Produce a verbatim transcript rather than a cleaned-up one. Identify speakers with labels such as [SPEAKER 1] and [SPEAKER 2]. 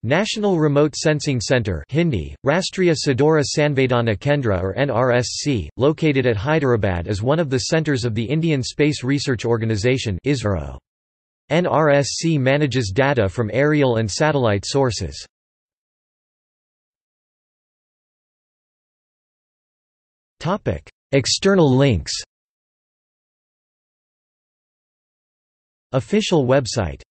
[SPEAKER 1] National Remote Sensing Centre Hindi, Rastriya Sadora Sanvedana Kendra or N R S C, located at Hyderabad is one of the centres of the Indian Space Research Organisation (ISRO). N R S C manages data from aerial and satellite sources. External links. Official website.